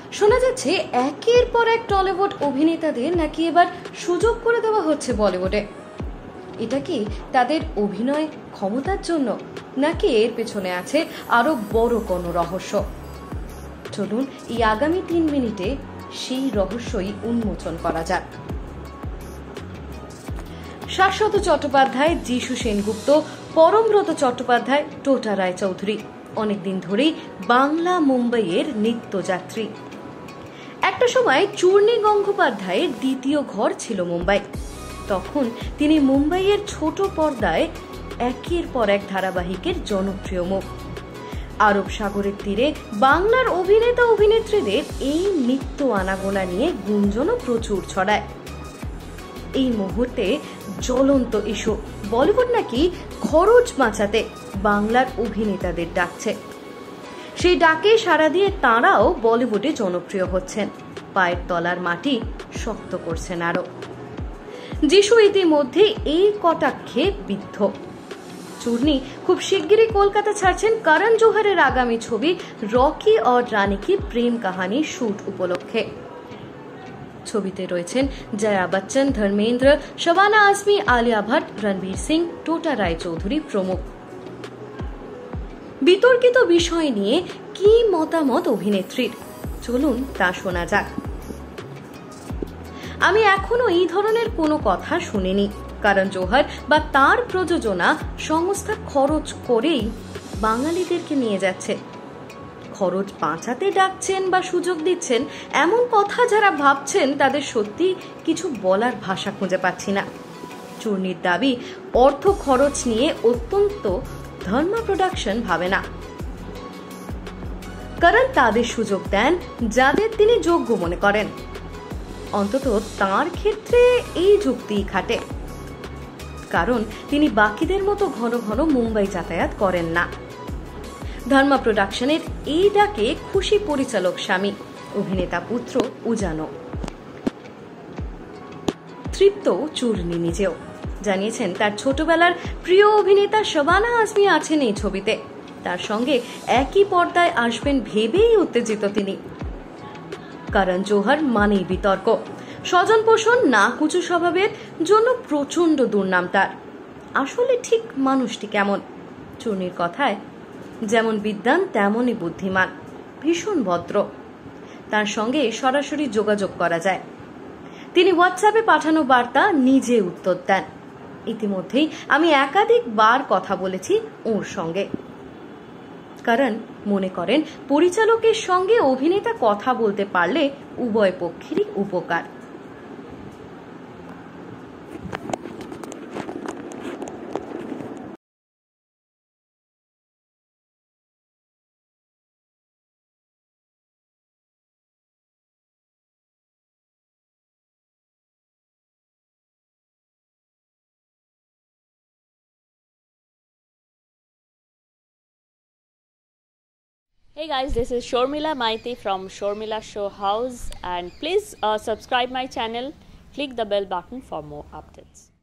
শোনা যাচ্ছে একের পর এক টলিউড অভিনেতাদের নাকি এবার সুযোগ করে দেওয়া হচ্ছে বলিউডে। এটা কি তাদের অভিনয় ক্ষমতার জন্য, নাকি এর পেছনে আছে আরো বড় কোনো রহস্য? চলুন এই আগামী 3 মিনিটে সেই রহস্যই উন্মোচন করা যাক। শাশ্বত চট্টোপাধ্যায়, যিশু সেনগুপ্ত, পরমব্রত চট্টোপাধ্যায়, টোটা রায়চৌধুরী অনেকদিন ধরেই বাংলা মুম্বাইয়ের নিত্যযাত্রী। একটা সময় চূর্ণী গঙ্গোপাধ্যায়ের দ্বিতীয় ঘর ছিল মুম্বাই। তখন তিনি মুম্বাইয়ের ছোট পর্দায় একের পর এক ধারাবাহিকের জনপ্রিয় মুখ। আরব সাগরের তীরে বাংলার অভিনেতা অভিনেত্রীদের এই নিত্য আনাগোনা নিয়ে গুঞ্জনও প্রচুর ছড়ায়। এই মুহূর্তে জ্বলন্ত ইস্যু, বলিউড নাকি খরচ বাঁচাতে বাংলার অভিনেতাদের ডাকছে। সেই ডাকে সাড়া দিয়ে তাঁরাও বলিউডে জনপ্রিয় হচ্ছেন, পায়ের তলার মাটি শক্ত করছেন আরো। যিশু ইতিমধ্যে এই কটাক্ষে বিদ্ধ। চূর্ণী খুব শিগগিরই কলকাতা ছাড়ছেন করণ জোহরের আগামী ছবি রকি और রানী কি প্রেম কাহানি শুট উপলক্ষে। ছবিতে রয়েছেন জয়া বচ্চন, ধর্মেন্দ্র, শবানা আজমি, আলিয়া ভট্ট, রণবীর সিং, টোটা রায়চৌধুরী প্রমুখ। বিতর্কিত বিষয় নিয়ে কি মতামত অভিনেত্রীর, চলুন তা শোনা যাক। আমি এখনো এই ধরনের কোনো কথা শুনিনি। করণ জোহর বা তার প্রযোজনা সংস্থা খরচ করেই বাঙালিদেরকে নিয়ে যাচ্ছে। খরচ বাঁচাতে ডাকছেন বা সুযোগ দিচ্ছেন, এমন কথা যারা ভাবছেন তাদের সত্যি কিছু বলার ভাষা খুঁজে পাচ্ছি না। চূর্ণীর দাবি অর্থ খরচ নিয়ে অত্যন্ত ধর্মা প্রোডাকশন ভাবে না। করণ তাদের সুযোগ দেন যাদের তিনি যোগ্য মনে করেন। অন্তত তার ক্ষেত্রে এই যুক্তি খাটে, কারণ তিনি বাকিদের মতো ঘন ঘন মুম্বাই যাতায়াত করেন না। ধর্মা প্রোডাকশনের এই ডাকে খুশি পরিচালক স্বামী, অভিনেতা পুত্র উজানো। তৃপ্ত চূর্ণী নিজেও জানিয়েছেন তার ছোটবেলার প্রিয় অভিনেতা শবানা আজমি আছেন এই ছবিতে। তার সঙ্গে একই পর্দায় আসবেন ভেবেই উত্তেজিত তিনি। করণ জোহর মানেই বিতর্ক, স্বজন পোষণ, না কুচু স্বভাবের জন্য প্রচন্ড দুর্নাম তার। আসলে ঠিক মানুষটি কেমন? চূর্ণীর কথায় যেমন বিদ্বান তেমনই বুদ্ধিমান, ভীষণ ভদ্র। তার সঙ্গে সরাসরি যোগাযোগ করা যায়। তিনি হোয়াটসঅ্যাপে পাঠানো বার্তা নিজে উত্তর দেন। ইতিমধ্যেই আমি একাধিকবার কথা বলেছি ওর সঙ্গে। করণ মনে করেন পরিচালকের সঙ্গে অভিনেতা কথা বলতে পারলে উভয় পক্ষেরই উপকার। Hey guys, this is Shormila Maiti from Shormila Show House, and please subscribe my channel, click the bell button for more updates.